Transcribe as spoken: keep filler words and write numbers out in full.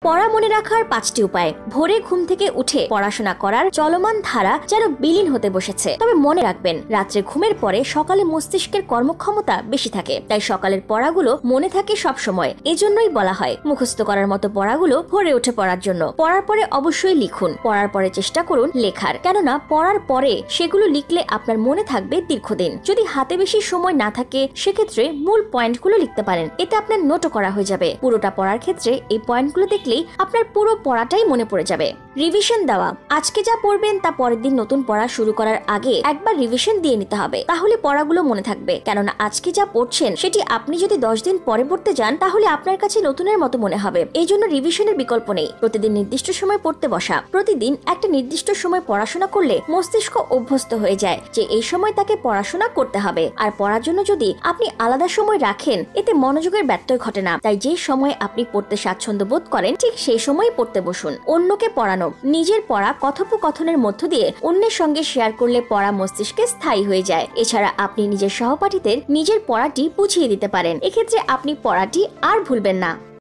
পড়া মনে রাখার পাঁচটি উপায়। ভোরে ঘুম থেকে উঠে পড়াশোনা করার চলমান ধারা যেন বিলীন হতে বসেছে। তবে মনে রাখবেন, রাত্রে ঘুমের পরে সকালে মস্তিষ্কের কর্মক্ষমতা বেশি থাকে, তাই সকালের পড়াগুলো মনে থাকে সব সময়। এজন্যই বলা হয় মুখস্থ করার মতো পড়াগুলো ভোরে উঠে পড়ার জন্য। পড়ার পরে অবশ্যই লিখুন, পড়ার পরে চেষ্টা করুন লেখার, কেননা পড়ার পরে সেগুলো লিখলে আপনার মনে থাকবে দীর্ঘদিন। যদি হাতে বেশি সময় না থাকে সেক্ষেত্রে মূল পয়েন্টগুলো লিখতে পারেন, এতে আপনার নোটও করা হয়ে যাবে। পুরোটা পড়ার ক্ষেত্রে এই পয়েন্টগুলো দেখলেই আপনার পুরো পড়াটাই মনে পড়ে যাবে। রিভিশন দেওয়া। আজকে যা পড়বেন তা পরের দিন নতুন পড়া শুরু করার আগে একবার রিভিশন দিয়ে নিতে হবে, তাহলে পড়াগুলো মনে থাকবে। কেননা আজকে যা পড়ছেন সেটি আপনি যদি দশ দিন পরে পড়তে যান তাহলে আপনার কাছে নতুনের মতো মনে হবে। এই জন্য রিভিশনের বিকল্প নেই। প্রতিদিন নির্দিষ্ট সময় পড়তে বসা। প্রতিদিন একটা নির্দিষ্ট সময় পড়াশোনা করলে মস্তিষ্ক অভ্যস্ত হয়ে যায় যে এই সময় তাকে পড়াশোনা করতে হবে। আর পড়ার জন্য যদি আপনি আলাদা সময় রাখেন, এতে মনোযোগের ব্যত্যয় ঘটে না। তাই যে সময় আপনি পড়তে স্বাচ্ছন্দ্য বোধ করেন ঠিক সেই সময় পড়তে বসুন। অন্যকে পড়ানো। নিজের পড়া কথোপকথনের মধ্য দিয়ে অন্যের সঙ্গে শেয়ার করলে পড়া মস্তিষ্কে স্থায়ী হয়ে যায়। এছাড়া আপনি নিজের সহপাঠীদের নিজের পড়াটি বুঝিয়ে দিতে পারেন। এক্ষেত্রে আপনি পড়াটি আর ভুলবেন না।